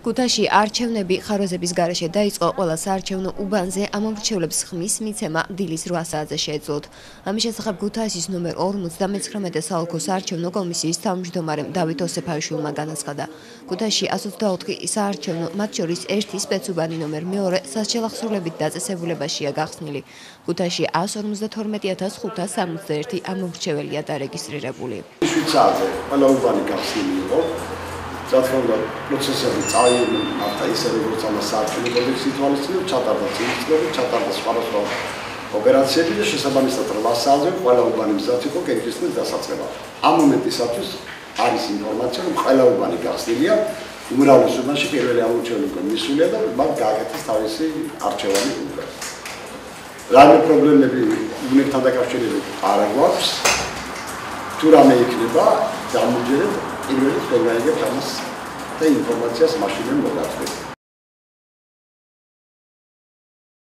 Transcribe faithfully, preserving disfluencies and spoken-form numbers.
ქუთაისში არჩევნები ხარვეზების გარეშე დაიწყო, ყველა საარჩევნო უბანზე ამომრჩევლებს ხმის მიცემა დილის რვა საათზე შეეძლოთ. ამის შესახებ ქუთაისის ნომერ ორმოცდამეცხრამეტე საოლქო საარჩევნო კომისიის თავმჯდომარემ დავით ოსეფაშვილმა განაცხადა. ქუთაისში ასს ოცდაოთხი საარჩევნო, მათ შორის ერთი სპეცუბანი ნომერ მეორე სასჯელახსრულებით დაწესებულებაშია გახსნილი. ქუთაისში ასს ორმოცდათორმეტი ათას ხუთას სამოცდაერთი ამომრჩეველია დარეგისტრირებული. ყველა უბანი გახსნილი იყო. რა თქმა უნდა, პროცესები წაიღო ისე როგორც ამას საარჩევნო კოდექსი ითვალისწინებს, ჩატარდა წინასწარი, ჩატარდა სხვადასხვა ოპერაციები და შესაბამისად რვა საათზე ყველა უბანი მზად იყო კენჭისყრის დასაწყებად. ამ მომენტისათვის არის ინფორმაცია, რომ ყველა უბანი გახსნილია, უმრავლეს უბანში პირველი ამომრჩეველი მისულია და მათ გააკეთეს თავისი არჩევანი უკვე. რამე პრობლემები უბნებთან დაკავშირებით არ გვაქვს. თუ რამე იქნება, გამოდიეთ პირველი ხელმაიგებს ამას და ინფორმაციას მაშინვე მოგაწყვეტ.